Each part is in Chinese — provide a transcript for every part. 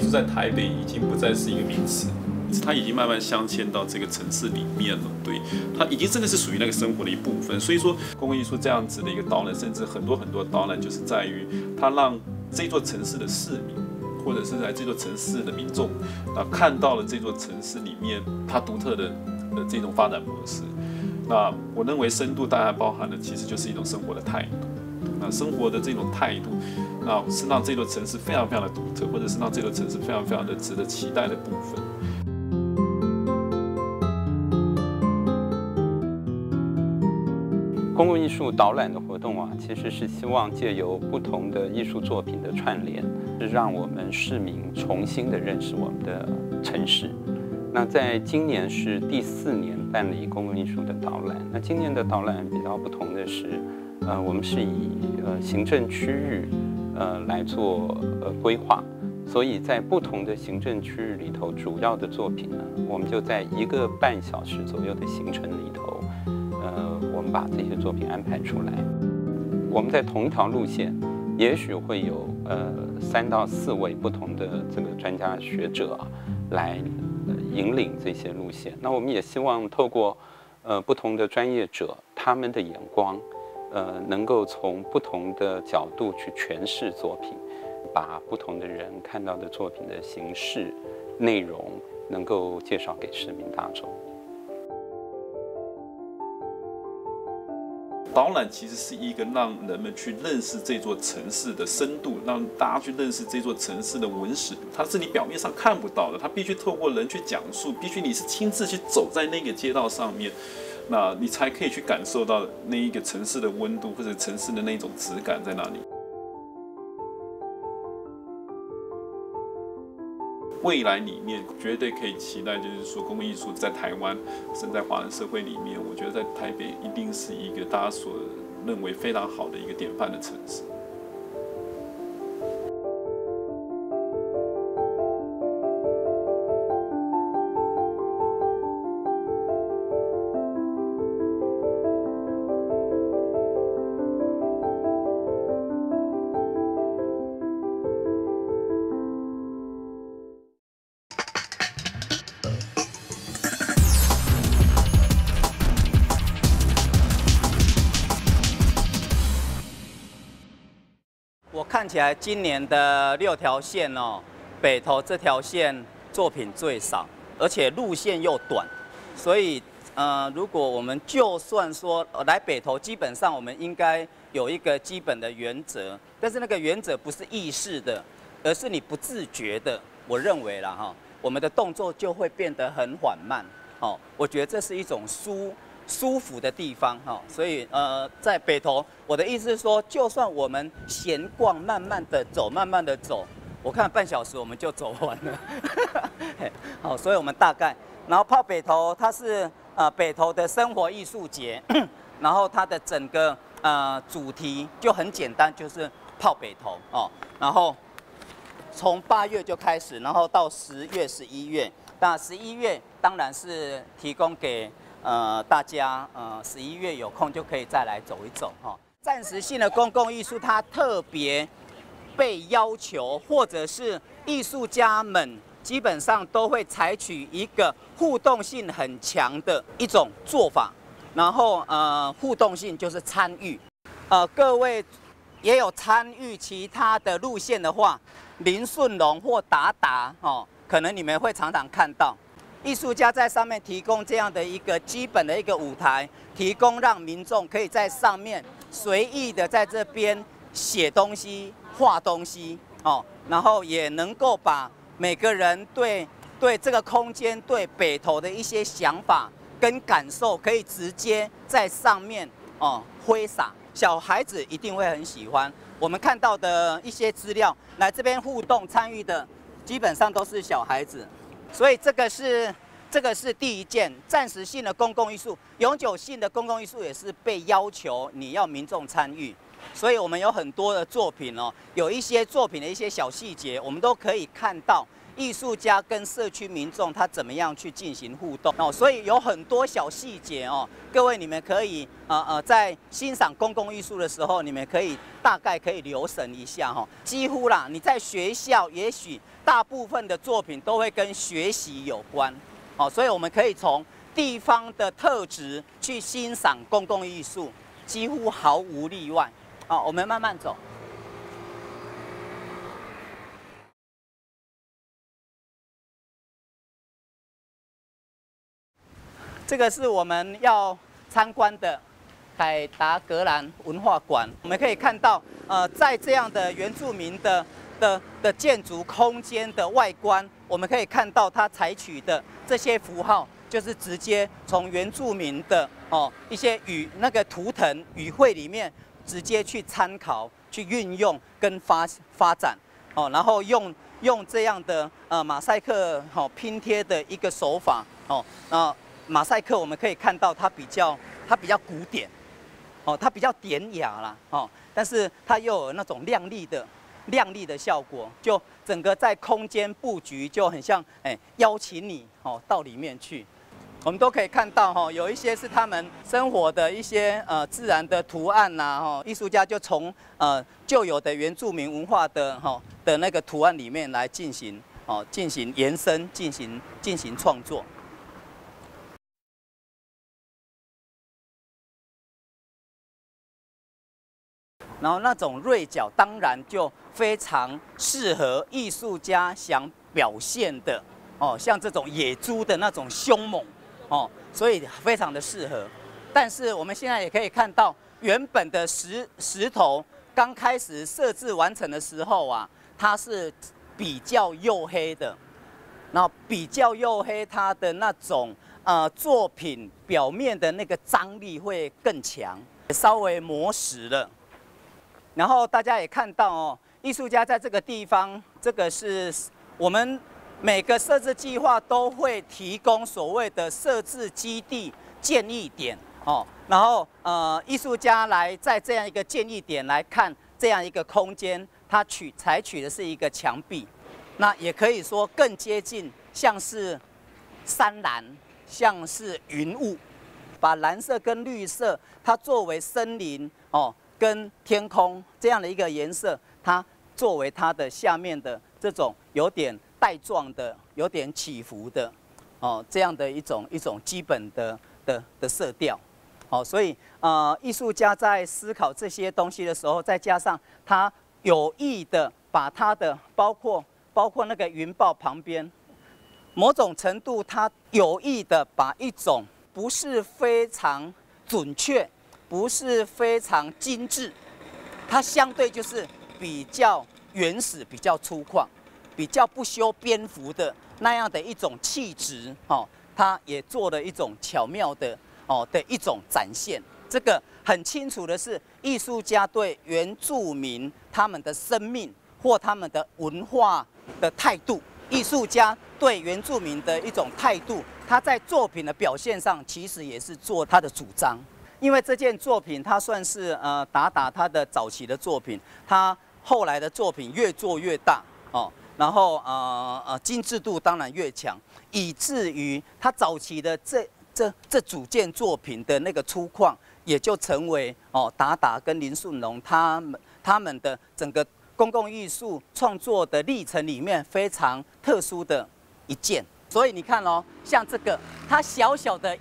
术在台北已经不再是一个名词，它已经慢慢镶嵌到这个城市里面了。对，它已经真的是属于那个生活的一部分。所以说，公共艺术这样子的一个导览，甚至很多导览，就是在于它让这座城市的市民，或者是在这座城市的民众看到了这座城市里面它独特的这种发展模式。那我认为深度当然包含了，其实就是一种生活的态度。那生活的这种态度，是让这座城市非常非常的独特，或者是让这座城市非常非常的值得期待的部分。 公共艺术导览的活动啊，其实是希望借由不同的艺术作品的串联，是让我们市民重新的认识我们的城市。那在今年是第4年办理公共艺术的导览。那今年的导览比较不同的是，我们是以行政区域来做规划，所以在不同的行政区域里头，主要的作品呢，我们就在1个半小时左右的行程里头，我们把这些作品安排出来。我们在同一条路线，也许会有3到4位不同的这个专家学者来引领这些路线。那我们也希望透过不同的专业者他们的眼光，能够从不同的角度去诠释作品，把不同的人看到的作品的形式、内容能够介绍给市民大众。 导览其实是一个让人们去认识这座城市的深度，让大家去认识这座城市的文史，它是你表面上看不到的，它必须透过人去讲述，必须你是亲自去走在那个街道上面，那你才可以去感受到那一个城市的温度，或者城市的那种质感在哪里。未来里面绝对可以期待，就是说公共艺术在台湾，甚至在华人社会里面，我觉得在台北一定是一个大家所认为非常好的一个典范的城市。 我看起来今年的6条线哦，北投这条线作品最少，而且路线又短，所以如果我们就算说来北投，基本上我们应该有一个基本的原则，但是那个原则不是意识的，而是你不自觉的。我认为啦哈，我们的动作就会变得很缓慢。哦，我觉得这是一种舒服的地方哈，所以在北投，我的意思是说，就算我们闲逛，慢慢的走，我看半小时我们就走完了。好，所以我们大概，然后泡北投，它是北投的生活艺术节，然后它的整个主题就很简单，就是泡北投哦，然后从8月就开始，然后到10月、11月，那11月当然是提供给大家11月有空就可以再来走一走哈。暂时性的公共艺术，它特别被要求，或者是艺术家们基本上都会采取一个互动性很强的一种做法。然后互动性就是参与，各位也有参与其他的路线的话，林顺龙或达达哦，可能你们会常常看到。艺术家在上面提供这样的一个基本的一个舞台，提供让民众可以在上面随意的在这边写东西、画东西哦，然后也能够把每个人对这个空间、对北投的一些想法跟感受，可以直接在上面挥洒。小孩子一定会很喜欢。我们看到的一些资料，来这边互动参与的，基本上都是小孩子。所以这个是第一件暂时性的公共艺术，永久性的公共艺术也是被要求你要民众参与。所以我们有很多的作品哦，有一些作品的一些小细节，我们都可以看到艺术家跟社区民众他怎么样去进行互动哦，所以有很多小细节哦，各位你们可以在欣赏公共艺术的时候，你们可以大概可以留神一下哈、哦。几乎啦，你在学校也许大部分的作品都会跟学习有关哦，所以我们可以从地方的特质去欣赏公共艺术，几乎毫无例外。好，我们慢慢走。这个是我们要参观的凯达格兰文化馆。我们可以看到，在这样的原住民的建筑空间的外观，我们可以看到它采取的这些符号，就是直接从原住民的一些那个图腾语汇里面直接去参考、去运用跟发展然后用这样的马赛克拼贴的一个手法马赛克我们可以看到它比较古典它比较典雅啦但是它又有那种亮丽的效果，就整个在空间布局就很像邀请你到里面去。我们都可以看到有一些是他们生活的一些自然的图案呐艺术家就从旧有的原住民文化的那个图案里面来进行延伸，进行创作。然后那种锐角当然就非常适合艺术家想表现的像这种野猪的那种凶猛所以非常的适合。但是我们现在也可以看到，原本的石头刚开始设置完成的时候啊，它是比较黝黑的，然后比较黝黑，它的那种作品表面的那个张力会更强，稍微磨蚀了。然后大家也看到艺术家在这个地方，这个是我们每个设置计划都会提供所谓的设置基地建议点然后艺术家来在这样一个建议点来看这样一个空间，它采取的是一个墙壁，那也可以说更接近像是山岚，像是云雾，把蓝色跟绿色它作为森林跟天空这样的一个颜色，它作为它的下面的这种有点带状的、有点起伏的这样的一种基本的色调所以艺术家在思考这些东西的时候，再加上他有意的把他的包括那个云豹旁边，某种程度他有意的把一种不是非常准确，不是非常精致，它相对就是比较原始、比较粗犷、比较不修边幅的那样的一种气质它也做了一种巧妙的一种展现。这个很清楚的是，艺术家对原住民他们的生命或他们的文化的态度，艺术家对原住民的一种态度，他在作品的表现上其实也是做他的主张。因为这件作品它算是达他的早期的作品，他后来的作品越做越大然后精致度当然越强，以至于他早期的这组件作品的那个粗犷，也就成为达跟林顺龙他们的整个公共艺术创作的历程里面非常特殊的一件。所以你看像这个，它小小的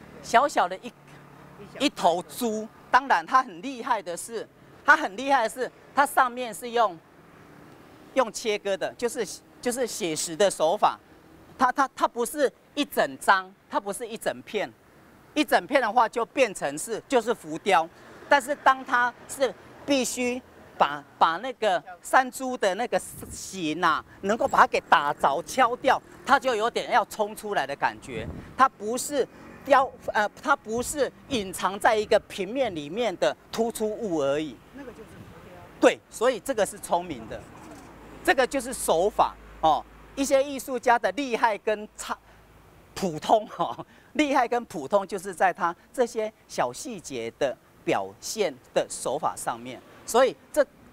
一头猪，当然它很厉害的是，它上面是用切割的，就是写实的手法，它不是一整张，它不是一整片，一整片的话就变成就是浮雕，但是当它是必须把那个山猪的那个形能够把它给打着敲掉，它就有点要冲出来的感觉，它不是它不是隐藏在一个平面里面的突出物而已。那个就是浮雕。对，所以这个是聪明的，这个就是手法一些艺术家的厉害跟普通厉害跟普通就是在他这些小细节的表现的手法上面。所以这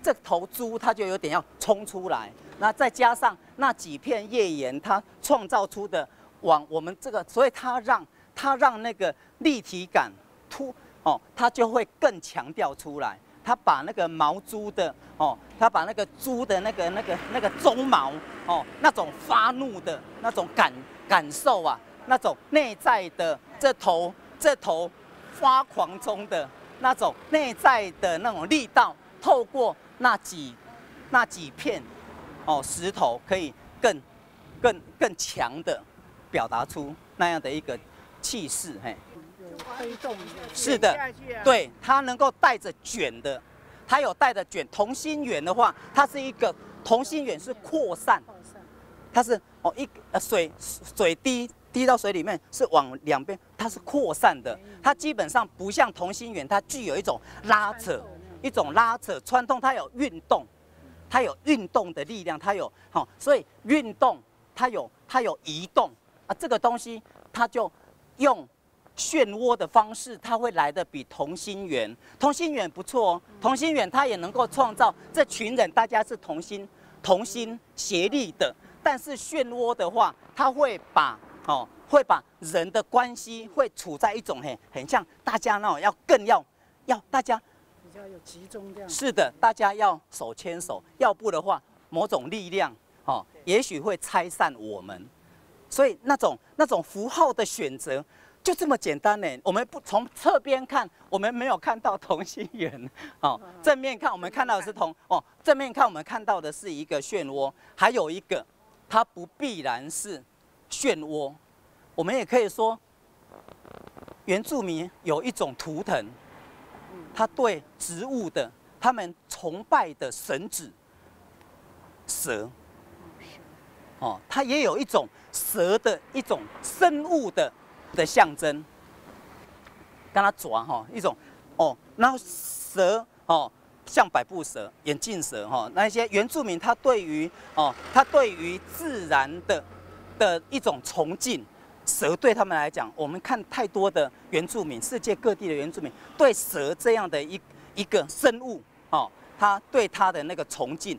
这头猪它就有点要冲出来，那再加上那几片叶岩，它创造出的往我们这个，所以它让那个立体感它就会更强调出来。它把那个毛猪的它把那个猪的那个鬃毛那种发怒的那种感受啊，那种内在的这头发狂中的那种内在的那种力道，透过那几片石头，可以更强的表达出那样的一个气势，嘿。 推动是的，对，它能够带着卷的，它有带着卷。同心圆的话，它是一个同心圆是扩散，它是水滴到水里面是往两边，它是扩散的。它基本上不像同心圆，它具有一种拉扯，穿透，它有运动，它有运动的力量，它有所以运动它有移动啊，这个东西它就用漩涡的方式，它会来的比同心圆不错哦。同心圆它也能够创造这群人大家是同心协力的，但是漩涡的话，它会把人的关系会处在一种很像大家那种更要大家比较有集中这样。 是的，大家要手牵手，要不的话，某种力量也许会拆散我们。所以那种符号的选择。就这么简单呢？我们不从侧边看，我们没有看到同心圆正面看我们看到的是正面看我们看到的是一个漩涡，还有一个它不必然是漩涡，我们也可以说，原住民有一种图腾，他对植物的他们崇拜的神祇蛇，它也有一种蛇的一种生物的象征，跟它抓一种然后蛇像百步蛇、眼镜蛇那些原住民他对于自然的一种崇敬，蛇对他们来讲，我们看太多的原住民，世界各地的原住民对蛇这样的一个生物他对它的那个崇敬。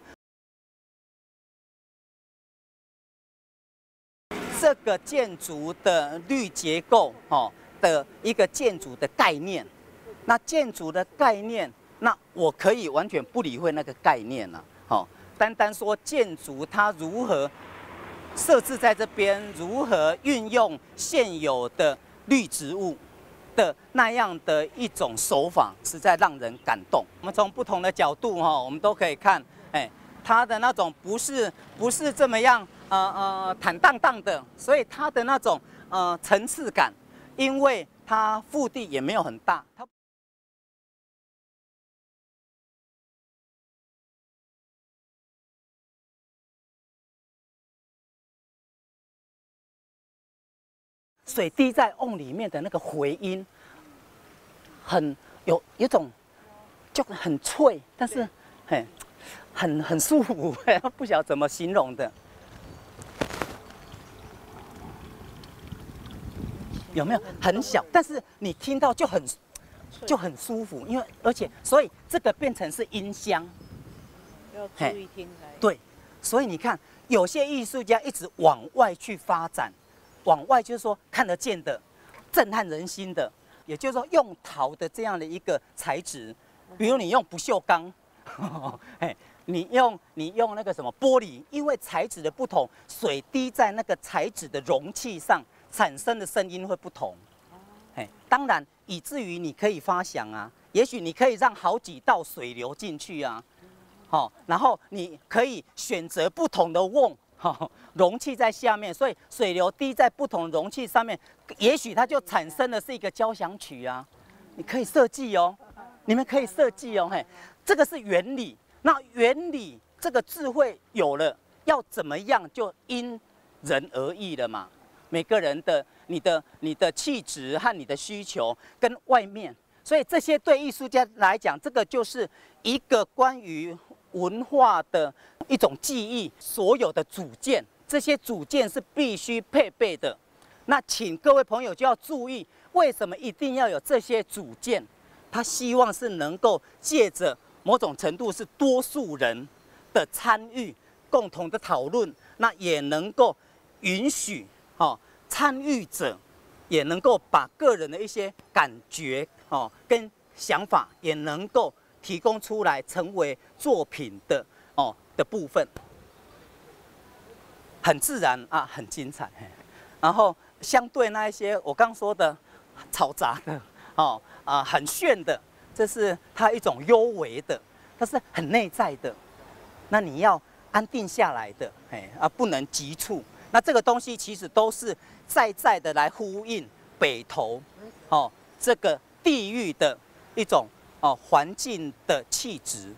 这个建筑的绿结构的一个建筑的概念，那建筑的概念，那我可以完全不理会那个概念了，单说建筑它如何设置在这边，如何运用现有的绿植物的那样的一种手法，实在让人感动。我们从不同的角度我们都可以看，它的那种不是这么样。坦荡荡的，所以它的那种层次感，因为它腹地也没有很大，它水滴在瓮里面的那个回音，有一种就很脆，但是很舒服，不晓得怎么形容的。有没有很小？但是你听到就很舒服，因为而且所以这个变成是音箱， 要注意听来。 对，所以你看，有些艺术家一直往外去发展，往外就是说看得见的、震撼人心的，也就是说用陶的这样的一个材质，比如你用不锈钢，你用那个什么玻璃，因为材质的不同，水滴在那个材质的容器上。产生的声音会不同，当然以至于你可以发想啊，也许你可以让好几道水流进去啊，然后你可以选择不同的瓮，容器在下面，所以水流滴在不同容器上面，也许它就产生的是一个交响曲啊，你可以设计哦，你们可以设计哦，这个是原理，那原理这个智慧有了，要怎么样就因人而异了嘛。每个人的你的气质和你的需求跟外面，所以这些对艺术家来讲，这个就是一个关于文化的一种记忆，所有的组件，这些组件是必须配备的。那请各位朋友就要注意，为什么一定要有这些组件？他希望是能够借着某种程度是多数人的参与、共同的讨论，那也能够允许参与者也能够把个人的一些感觉跟想法也能够提供出来，成为作品的部分，很自然啊，很精彩。然后相对那一些我刚说的嘈杂的很炫的，这是它一种幽微的，它是很内在的。那你要安定下来的，不能急促。那这个东西其实都是在的来呼应北投这个地域的一种环境的气质。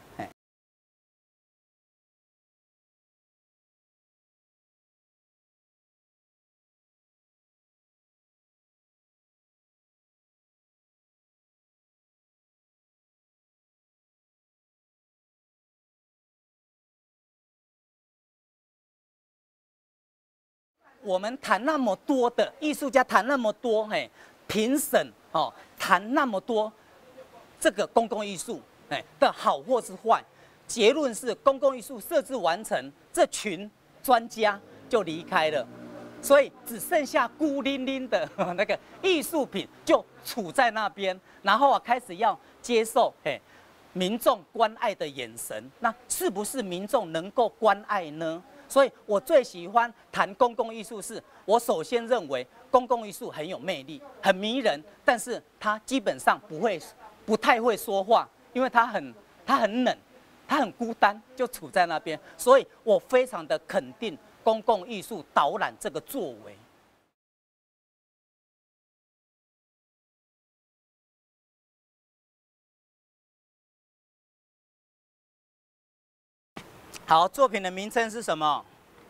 我们谈那么多的艺术家，谈那么多，评审谈那么多，这个公共艺术的好或是坏，结论是公共艺术设置完成，这群专家就离开了，所以只剩下孤零零的那个艺术品就处在那边，然后开始要接受民众关爱的眼神，那是不是民众能够关爱呢？所以我最喜欢谈公共艺术，是我首先认为公共艺术很有魅力，很迷人，但是它基本上不太会说话，因为它很冷，它很孤单，就处在那边。所以我非常的肯定公共艺术导览这个作为。好，作品的名称是什么？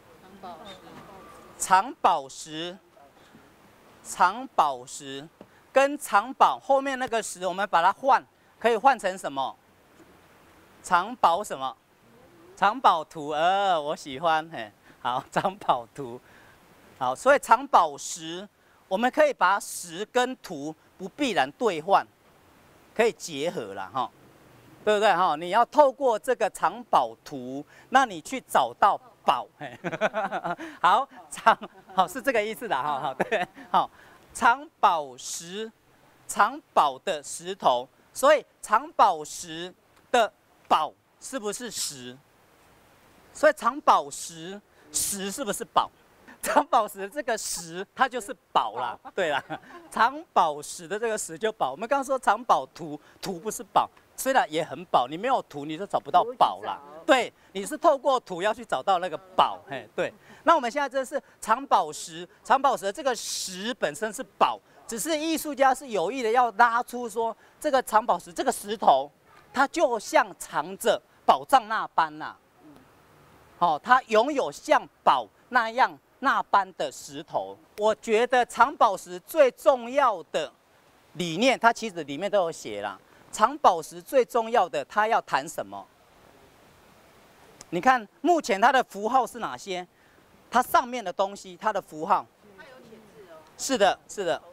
长宝石。长宝石跟长宝后面那个石，我们把它可以换成什么？长宝什么？长宝图。我喜欢。好，长宝图。好，所以长宝石，我们可以把石跟图不必然兑换，可以结合啦，对不对？你要透过这个藏宝图，那你去找到宝。好，好是这个意思的，好，对，好，藏宝石，藏宝的石头，所以藏宝石的宝是不是石？所以藏宝石是不是宝？藏宝石这个石它就是宝啦，对啦，藏宝石的这个石就宝。我们刚刚说藏宝图不是宝。虽然也很宝，你没有图你就找不到宝啦。对，你是透过图要去找到那个宝。对。那我们现在这是藏宝石，藏宝石的这个石本身是宝，只是艺术家是有意的要拉出说这个藏宝石这个石头，它就像藏着宝藏那般呐。它拥有像宝那般的石头。我觉得藏宝石最重要的理念，它其实里面都有写啦。藏宝石最重要的，它要谈什么？你看，目前它的符号是哪些？它上面的东西，它的符号。它有写字哦。是的，是的。